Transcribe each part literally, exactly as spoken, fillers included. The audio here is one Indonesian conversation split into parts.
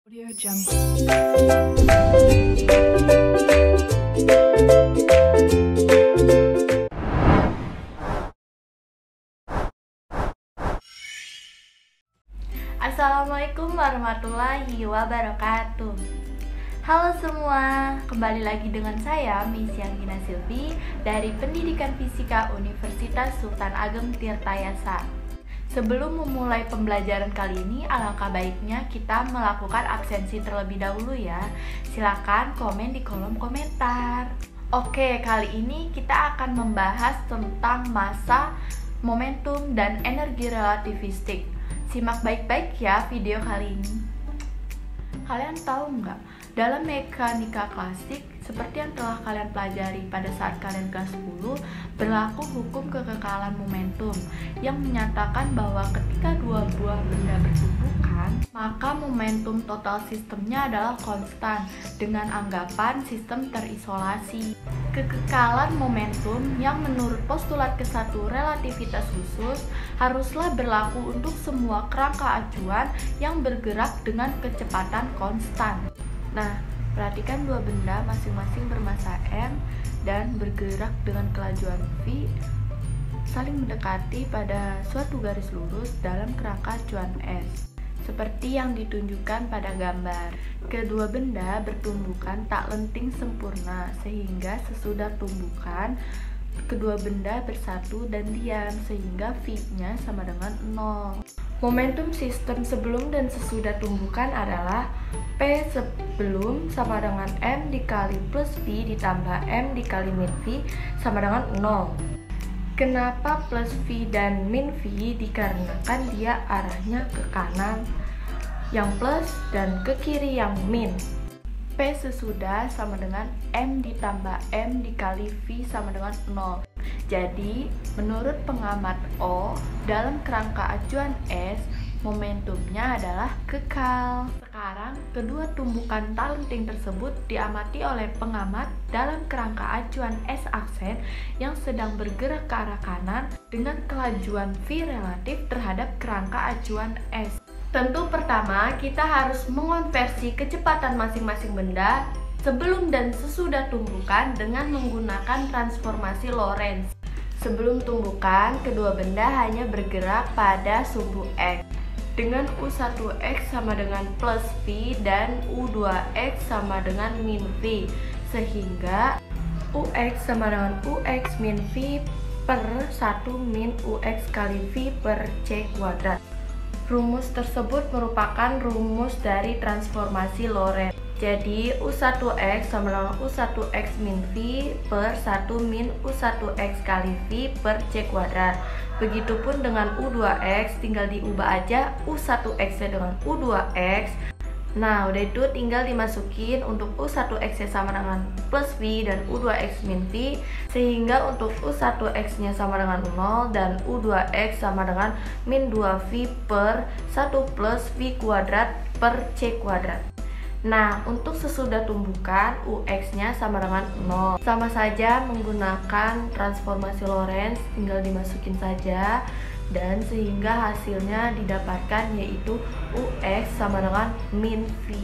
Audio Jungle. Assalamualaikum warahmatullahi wabarakatuh. Halo semua, kembali lagi dengan saya Miss Yanggina Silvi dari Pendidikan Fisika Universitas Sultan Ageng Tirtayasa. Sebelum memulai pembelajaran kali ini, alangkah baiknya kita melakukan absensi terlebih dahulu ya. Silakan komen di kolom komentar. Oke, kali ini kita akan membahas tentang massa, momentum, dan energi relativistik. Simak baik-baik ya video kali ini. Kalian tahu nggak, dalam mekanika klasik, seperti yang telah kalian pelajari pada saat kalian kelas sepuluh, berlaku hukum kekekalan momentum yang menyatakan bahwa ketika dua buah benda bertumbukan, maka momentum total sistemnya adalah konstan dengan anggapan sistem terisolasi. Kekekalan momentum yang menurut postulat kesatu relativitas khusus haruslah berlaku untuk semua kerangka acuan yang bergerak dengan kecepatan konstan. Nah, perhatikan dua benda masing-masing bermassa m dan bergerak dengan kelajuan v saling mendekati pada suatu garis lurus dalam kerangka acuan S, seperti yang ditunjukkan pada gambar. Kedua benda bertumbukan tak lenting sempurna, sehingga sesudah tumbukan kedua benda bersatu dan diam, sehingga v-nya sama dengan nol. Momentum sistem sebelum dan sesudah tumbukan adalah P sebelum sama dengan M dikali plus V ditambah M dikali min V sama dengan nol. Kenapa plus V dan min V? Dikarenakan dia arahnya ke kanan yang plus dan ke kiri yang min. P sesudah sama dengan M ditambah M dikali V sama dengan nol. Jadi, menurut pengamat O, dalam kerangka acuan S, momentumnya adalah kekal. Sekarang, kedua tumbukan tak lenting tersebut diamati oleh pengamat dalam kerangka acuan S aksen yang sedang bergerak ke arah kanan dengan kelajuan V relatif terhadap kerangka acuan S. Tentu pertama, kita harus mengonversi kecepatan masing-masing benda sebelum dan sesudah tumbukan dengan menggunakan transformasi Lorentz. Sebelum tumbukan, kedua benda hanya bergerak pada sumbu X dengan U satu X sama dengan plus V dan U dua X sama dengan min V, sehingga U X sama dengan U X min V per satu min U X kali V per C kuadrat. Rumus tersebut merupakan rumus dari transformasi Lorentz. Jadi U satu X sama dengan U satu X min V per satu min U satu X kali V per C kuadrat. Begitupun dengan U dua X, tinggal diubah aja U satu X dengan U dua X. Nah, udah itu tinggal dimasukin untuk U satu X sama dengan plus V dan U dua X min V, sehingga untuk U satu X nya sama dengan nol dan U dua X sama dengan min dua V per satu plus V kuadrat per C kuadrat. Nah, untuk sesudah tumbukan, U X-nya sama dengan nol. Sama saja menggunakan transformasi Lorentz, tinggal dimasukin saja, dan sehingga hasilnya didapatkan yaitu U X sama dengan min V.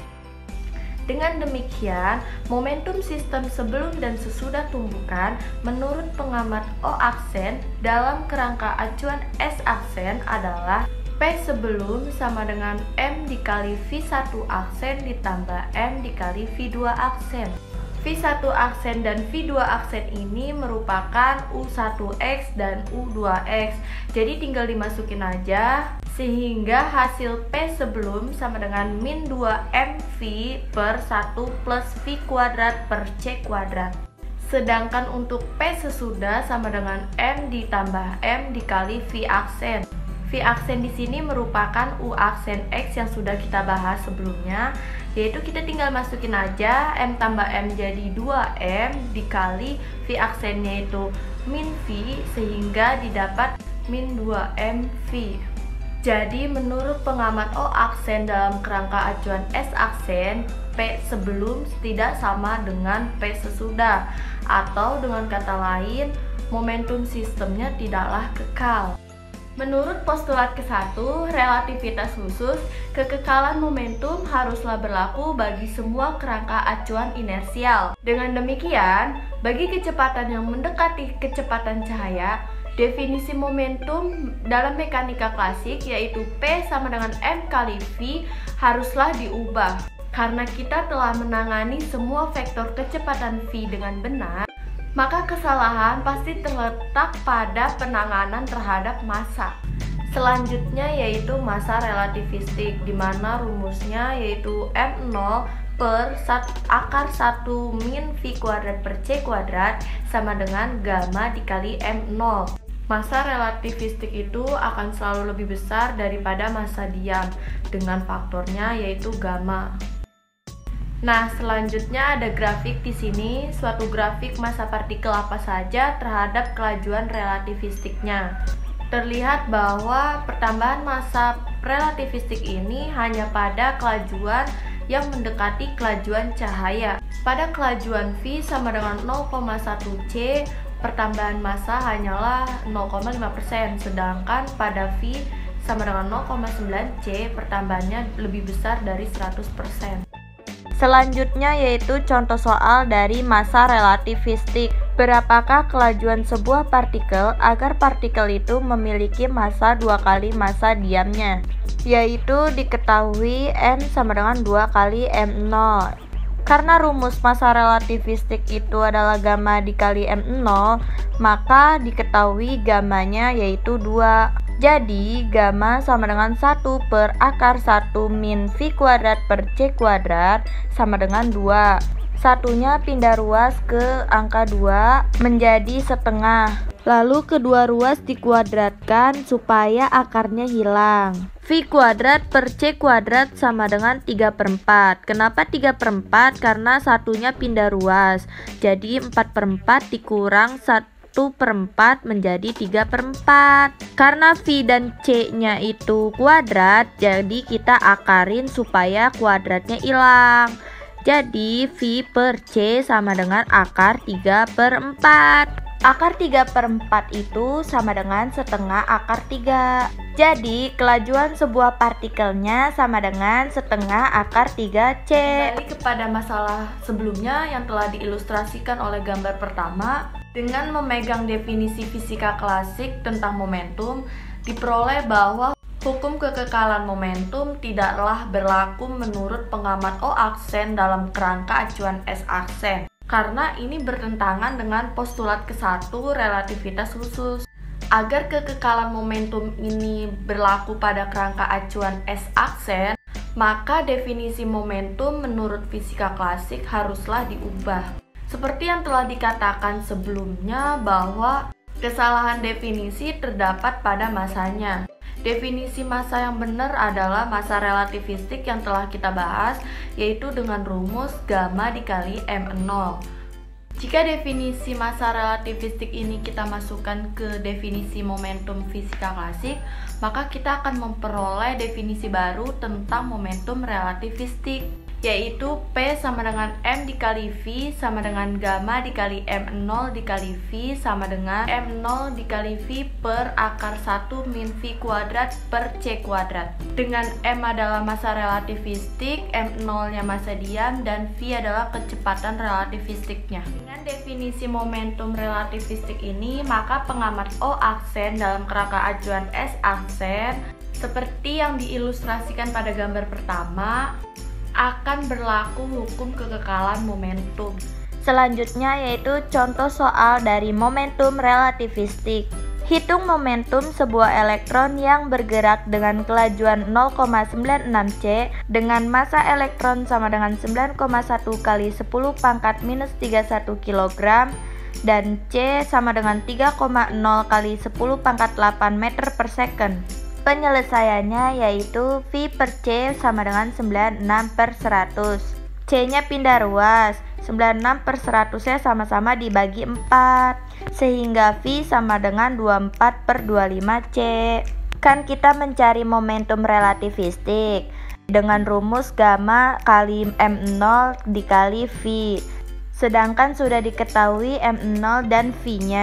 Dengan demikian, momentum sistem sebelum dan sesudah tumbukan menurut pengamat O aksen dalam kerangka acuan S aksen adalah P sebelum sama dengan M dikali V satu aksen ditambah M dikali V dua aksen. V satu aksen dan V dua aksen ini merupakan U satu X dan U dua X. Jadi tinggal dimasukin aja, sehingga hasil P sebelum sama dengan min dua M V per satu plus V kuadrat per C kuadrat. Sedangkan untuk P sesudah sama dengan M ditambah M dikali V aksen. V aksen di sini merupakan U aksen X yang sudah kita bahas sebelumnya, yaitu kita tinggal masukin aja M tambah M jadi dua M dikali V aksennya itu min V, sehingga didapat min dua M V. Jadi menurut pengamat O aksen dalam kerangka acuan S aksen, P sebelum tidak sama dengan P sesudah, atau dengan kata lain momentum sistemnya tidaklah kekal. Menurut postulat ke satu, relativitas khusus, kekekalan momentum haruslah berlaku bagi semua kerangka acuan inersial. Dengan demikian, bagi kecepatan yang mendekati kecepatan cahaya, definisi momentum dalam mekanika klasik yaitu P sama dengan M kali V haruslah diubah. Karena kita telah menangani semua vektor kecepatan V dengan benar, maka kesalahan pasti terletak pada penanganan terhadap massa. Selanjutnya yaitu massa relativistik, di mana rumusnya yaitu M nol per akar satu min V kuadrat per C kuadrat sama dengan gamma dikali M nol. Massa relativistik itu akan selalu lebih besar daripada massa diam dengan faktornya yaitu gamma. Nah, selanjutnya ada grafik di sini, suatu grafik massa partikel apa saja terhadap kelajuan relativistiknya. Terlihat bahwa pertambahan massa relativistik ini hanya pada kelajuan yang mendekati kelajuan cahaya. Pada kelajuan V sama dengan nol koma satu C, pertambahan massa hanyalah nol koma lima persen, sedangkan pada V sama dengan nol koma sembilan C, pertambahannya lebih besar dari seratus persen. Selanjutnya yaitu contoh soal dari massa relativistik. Berapakah kelajuan sebuah partikel agar partikel itu memiliki massa dua kali massa diamnya? Yaitu diketahui N sama dengan dua kali M nol. Karena rumus massa relativistik itu adalah gamma dikali M nol, maka diketahui gammanya yaitu dua. Jadi, gamma sama dengan satu per akar satu min V kuadrat per C kuadrat sama dengan dua. Satunya pindah ruas ke angka dua menjadi setengah. Lalu kedua ruas dikuadratkan supaya akarnya hilang. V kuadrat per C kuadrat sama dengan tiga per empat. Kenapa tiga per empat? Karena satunya pindah ruas. Jadi empat per empat dikurang satu per empat menjadi tiga per empat. Karena V dan C-nya itu kuadrat, jadi kita akarin supaya kuadratnya hilang. Jadi V per C sama dengan akar tiga per empat. Akar tiga per empat itu sama dengan setengah akar tiga. Jadi kelajuan sebuah partikelnya sama dengan setengah akar tiga C. Kembali kepada masalah sebelumnya yang telah diilustrasikan oleh gambar pertama, dengan memegang definisi fisika klasik tentang momentum, diperoleh bahwa hukum kekekalan momentum tidaklah berlaku menurut pengamat O aksen dalam kerangka acuan S aksen, karena ini bertentangan dengan postulat ke satu relativitas khusus. Agar kekekalan momentum ini berlaku pada kerangka acuan S aksen, maka definisi momentum menurut fisika klasik haruslah diubah. Seperti yang telah dikatakan sebelumnya bahwa kesalahan definisi terdapat pada massanya. Definisi massa yang benar adalah massa relativistik yang telah kita bahas, yaitu dengan rumus gamma dikali M nol. Jika definisi massa relativistik ini kita masukkan ke definisi momentum fisika klasik, maka kita akan memperoleh definisi baru tentang momentum relativistik, yaitu P sama dengan M dikali V sama dengan gamma dikali M nol dikali V sama dengan M nol dikali V per akar satu min V kuadrat per C kuadrat. Dengan M adalah massa relativistik, M nol-nya massa diam, dan V adalah kecepatan relativistiknya. Dengan definisi momentum relativistik ini, maka pengamat O aksen dalam kerangka acuan S aksen, seperti yang diilustrasikan pada gambar pertama, akan berlaku hukum kekekalan momentum. Selanjutnya yaitu contoh soal dari momentum relativistik. Hitung momentum sebuah elektron yang bergerak dengan kelajuan nol koma sembilan enam C dengan massa elektron sama dengan sembilan koma satu kali sepuluh pangkat minus tiga puluh satu kilogram dan C sama dengan tiga koma nol kali sepuluh pangkat delapan meter per second. Penyelesaiannya yaitu V per C sama dengan sembilan puluh enam per seratus. C-nya pindah ruas, sembilan puluh enam per seratus-nya sama-sama dibagi empat, sehingga V sama dengan dua puluh empat per dua puluh lima C. Kan kita mencari momentum relativistik dengan rumus gamma kali M nol dikali V, sedangkan sudah diketahui M nol dan V-nya.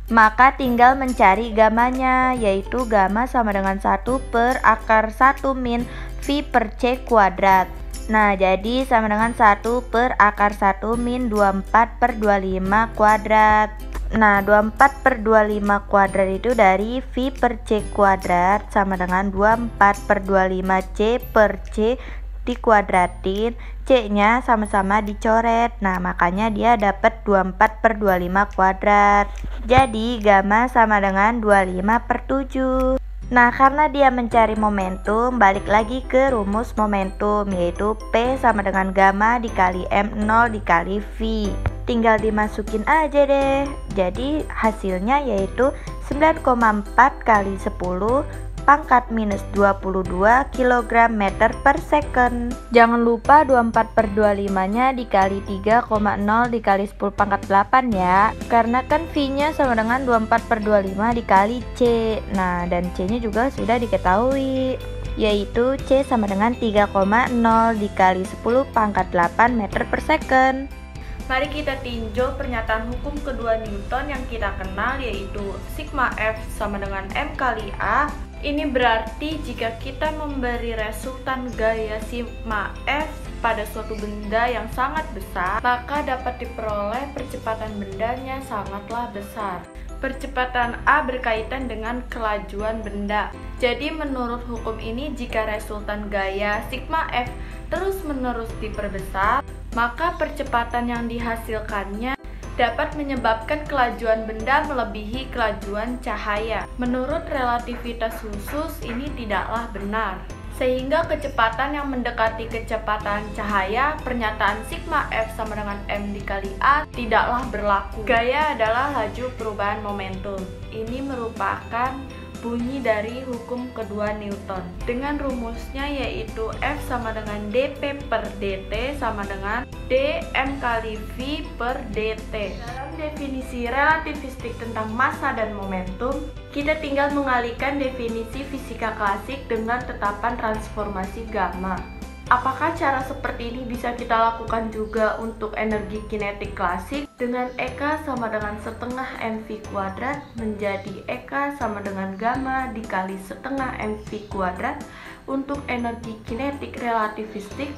Maka tinggal mencari gamanya, yaitu gamma sama dengan satu per akar satu min V per C kuadrat. Nah, jadi sama dengan satu per akar satu min dua puluh empat per dua puluh lima kuadrat. Nah, dua puluh empat per dua puluh lima kuadrat itu dari V per C kuadrat sama dengan dua puluh empat per dua puluh lima C per C dikuadratin, C-nya sama-sama dicoret. Nah, makanya dia dapat dua puluh empat per dua puluh lima kuadrat. Jadi, gamma sama dengan dua puluh lima per tujuh. Nah, karena dia mencari momentum, balik lagi ke rumus momentum, yaitu P sama dengan gamma dikali M nol dikali V. Tinggal dimasukin aja deh. Jadi, hasilnya yaitu sembilan koma empat kali sepuluh pangkat minus dua puluh dua kilogram meter per second. Jangan lupa dua puluh empat per dua puluh lima nya dikali tiga koma nol dikali sepuluh pangkat delapan ya. Karena kan V-nya sama dengan dua puluh empat per dua puluh lima dikali C. Nah, dan C-nya juga sudah diketahui, yaitu C sama dengan tiga koma nol dikali sepuluh pangkat delapan meter per second. Mari kita tinjau pernyataan hukum kedua Newton yang kita kenal, yaitu sigma F sama dengan M kali A. Ini berarti jika kita memberi resultan gaya sigma F pada suatu benda yang sangat besar, maka dapat diperoleh percepatan bendanya sangatlah besar. Percepatan A berkaitan dengan kelajuan benda. Jadi menurut hukum ini, jika resultan gaya sigma F terus-menerus diperbesar, maka percepatan yang dihasilkannya dapat menyebabkan kelajuan benda melebihi kelajuan cahaya. Menurut relativitas khusus, ini tidaklah benar. Sehingga kecepatan yang mendekati kecepatan cahaya, pernyataan sigma F sama dengan M dikali A tidaklah berlaku. Gaya adalah laju perubahan momentum. Ini merupakan bunyi dari hukum kedua Newton dengan rumusnya, yaitu F sama dengan dP per dt sama dengan dm kali V per dt. Dalam definisi relativistik tentang massa dan momentum, kita tinggal mengalihkan definisi fisika klasik dengan tetapan transformasi gamma. Apakah cara seperti ini bisa kita lakukan juga untuk energi kinetik klasik? Dengan E K sama dengan setengah mv kuadrat menjadi E K sama dengan gamma dikali setengah mv kuadrat untuk energi kinetik relativistik.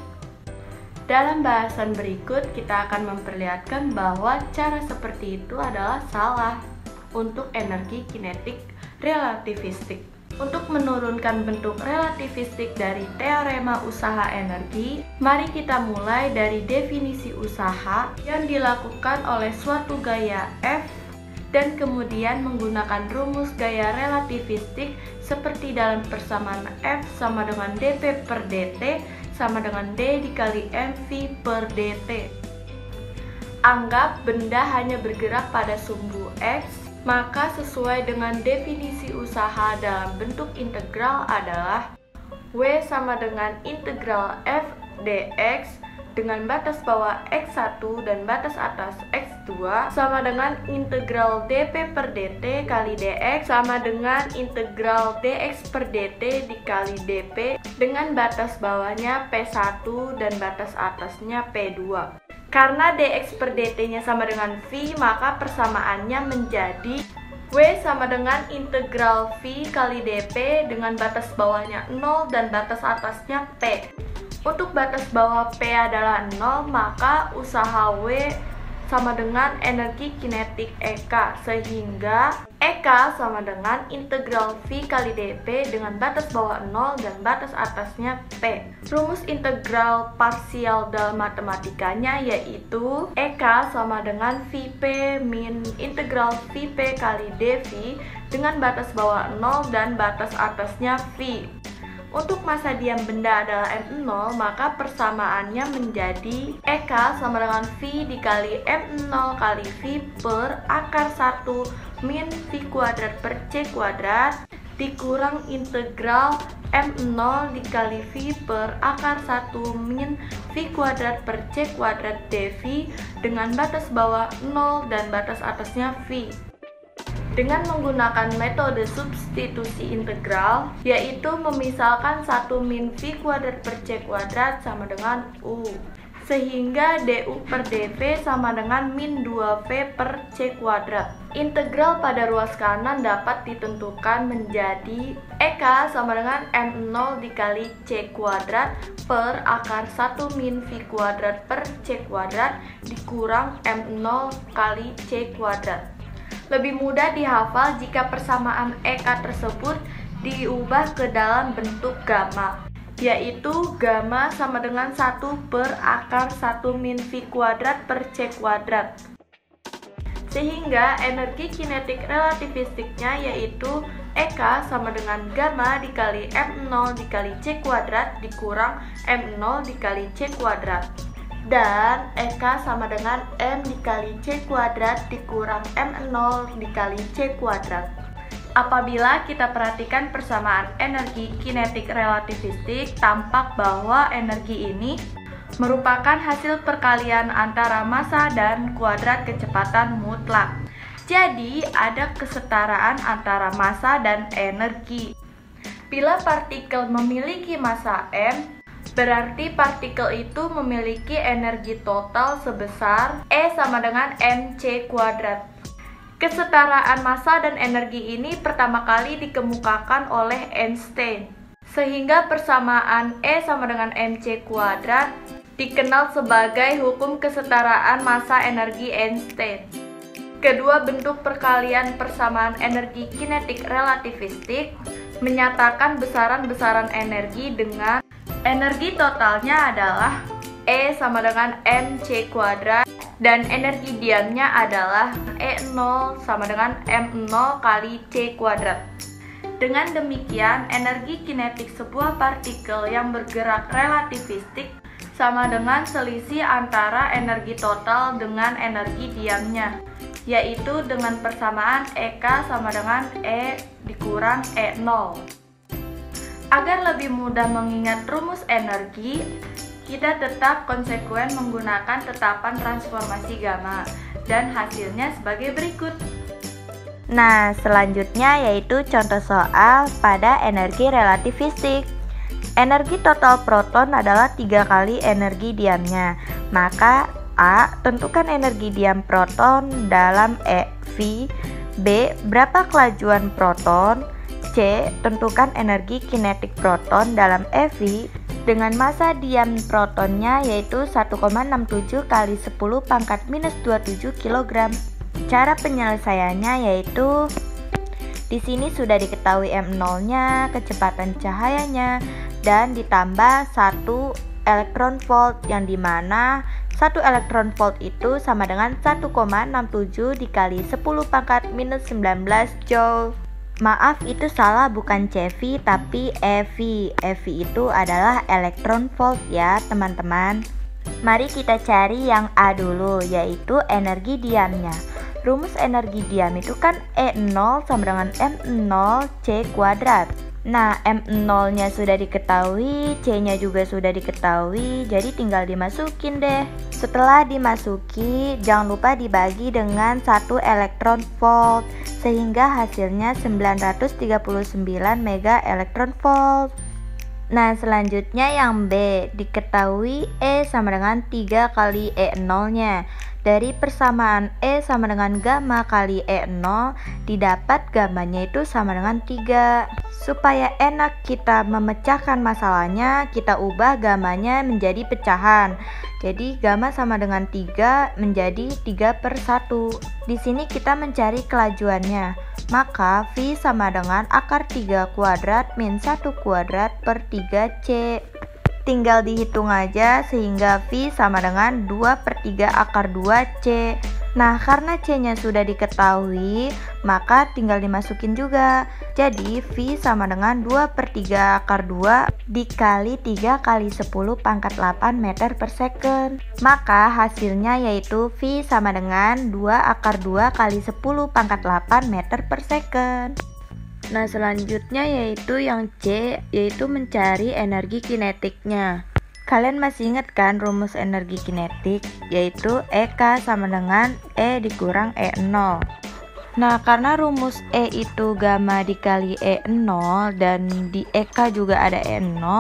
Dalam bahasan berikut kita akan memperlihatkan bahwa cara seperti itu adalah salah untuk energi kinetik relativistik. Untuk menurunkan bentuk relativistik dari teorema usaha energi, mari kita mulai dari definisi usaha yang dilakukan oleh suatu gaya F dan kemudian menggunakan rumus gaya relativistik seperti dalam persamaan F sama dengan dP per dt sama dengan D dikali mv per dt. Anggap benda hanya bergerak pada sumbu X, maka sesuai dengan definisi usaha dalam bentuk integral adalah W sama dengan integral f dx dengan batas bawah x satu dan batas atas x dua sama dengan integral dp per dt kali dx sama dengan integral dx per dt dikali dp dengan batas bawahnya p satu dan batas atasnya p dua. Karena dx per dt-nya sama dengan V, maka persamaannya menjadi W sama dengan integral V kali dP dengan batas bawahnya nol dan batas atasnya P. Untuk batas bawah P adalah nol, maka usaha W sama dengan energi kinetik E K, sehingga E K sama dengan integral V kali dP dengan batas bawah nol dan batas atasnya P. Rumus integral parsial dalam matematikanya yaitu E K sama dengan Vp min integral Vp kali dV dengan batas bawah nol dan batas atasnya V. Untuk massa diam benda adalah M nol, maka persamaannya menjadi E K sama dengan V dikali M nol kali V per akar satu min V kuadrat per C kuadrat dikurang integral M nol dikali V per akar satu min V kuadrat per C kuadrat dV dengan batas bawah nol dan batas atasnya V. Dengan menggunakan metode substitusi integral, yaitu memisalkan satu min V kuadrat per C kuadrat sama dengan U. sehingga du per dv sama dengan min dua v per c kuadrat. Integral pada ruas kanan dapat ditentukan menjadi ek sama dengan m nol dikali c kuadrat per akar satu min v kuadrat per c kuadrat dikurang m nol kali c kuadrat. Lebih mudah dihafal jika persamaan ek tersebut diubah ke dalam bentuk gamma, yaitu gamma sama dengan satu per akar satu min v kuadrat per c kuadrat. Sehingga energi kinetik relativistiknya yaitu ek sama dengan gamma dikali m nol dikali c kuadrat dikurang m nol dikali c kuadrat. Dan ek sama dengan m dikali c kuadrat dikurang m nol dikali c kuadrat. Apabila kita perhatikan persamaan energi kinetik relativistik, tampak bahwa energi ini merupakan hasil perkalian antara massa dan kuadrat kecepatan mutlak. Jadi, ada kesetaraan antara massa dan energi. Bila partikel memiliki massa m, berarti partikel itu memiliki energi total sebesar E sama dengan mc kuadrat. Kesetaraan massa dan energi ini pertama kali dikemukakan oleh Einstein, sehingga persamaan E sama dengan mc kuadrat dikenal sebagai hukum kesetaraan massa energi Einstein. Kedua bentuk perkalian persamaan energi kinetik relativistik menyatakan besaran-besaran energi dengan energi totalnya adalah E sama dengan mc kuadrat dan energi diamnya adalah E nol sama dengan m nol kali c kuadrat. Dengan demikian, energi kinetik sebuah partikel yang bergerak relativistik sama dengan selisih antara energi total dengan energi diamnya, yaitu dengan persamaan ek sama dengan E dikurang E nol. Agar lebih mudah mengingat rumus energi, kita tetap konsekuen menggunakan tetapan transformasi gamma dan hasilnya sebagai berikut. Nah, selanjutnya yaitu contoh soal pada energi relativistik. Energi total proton adalah tiga kali energi diamnya. Maka A. Tentukan energi diam proton dalam E V. B. Berapa kelajuan proton? C. Tentukan energi kinetik proton dalam E V dengan massa diam protonnya yaitu satu koma enam tujuh kali sepuluh pangkat minus dua puluh tujuh kilogram. Cara penyelesaiannya yaitu di sini sudah diketahui m nol-nya, kecepatan cahayanya, dan ditambah satu elektron volt yang dimana satu elektron volt itu sama dengan satu koma enam tujuh dikali sepuluh pangkat minus sembilan belas joule. Maaf, itu salah, bukan C V tapi E V. E V itu adalah elektron volt ya teman-teman. Mari kita cari yang A dulu, yaitu energi diamnya. Rumus energi diam itu kan E nol sama dengan m nol c kuadrat. Nah, m nol-nya sudah diketahui, C-nya juga sudah diketahui, jadi tinggal dimasukin deh. Setelah dimasuki, jangan lupa dibagi dengan satu elektron volt, sehingga hasilnya sembilan ratus tiga puluh sembilan mega elektron volt. Nah, selanjutnya yang B, diketahui E sama dengan tiga kali E nol-nya. Dari persamaan E sama dengan gamma kali E nol, didapat gammanya itu sama dengan tiga. Supaya enak kita memecahkan masalahnya, kita ubah gammanya menjadi pecahan. Jadi gamma sama dengan tiga menjadi tiga per satu. Di sini kita mencari kelajuannya. Maka V sama dengan akar tiga kuadrat min satu kuadrat per tiga C. Tinggal dihitung aja sehingga V sama dengan dua per tiga akar dua C. Nah, karena C-nya sudah diketahui, maka tinggal dimasukin juga. Jadi V sama dengan dua per tiga akar dua dikali tiga kali sepuluh pangkat delapan meter per second. Maka hasilnya yaitu V sama dengan dua akar dua kali sepuluh pangkat delapan meter per second. Nah, selanjutnya yaitu yang C, yaitu mencari energi kinetiknya. Kalian masih ingat kan rumus energi kinetik, yaitu E K sama dengan E dikurang E nol. Nah, karena rumus E itu gamma dikali E nol dan di E K juga ada E nol,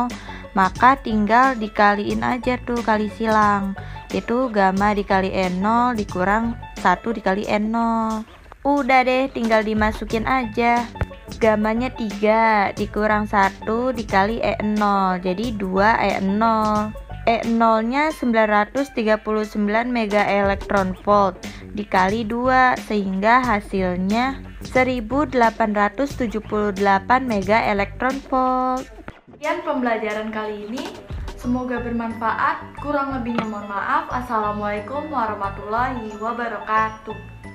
maka tinggal dikaliin aja tuh, kali silang. Itu gamma dikali E nol dikurang satu dikali E nol. Udah deh, tinggal dimasukin aja. Gammanya tiga dikurang satu dikali E nol, jadi dua E nol. E nol nya sembilan ratus tiga puluh sembilan mega elektron volt dikali dua, sehingga hasilnya seribu delapan ratus tujuh puluh delapan mega elektron volt. Sekian pembelajaran kali ini, semoga bermanfaat. Kurang lebihnya mohon maaf. Assalamualaikum warahmatullahi wabarakatuh.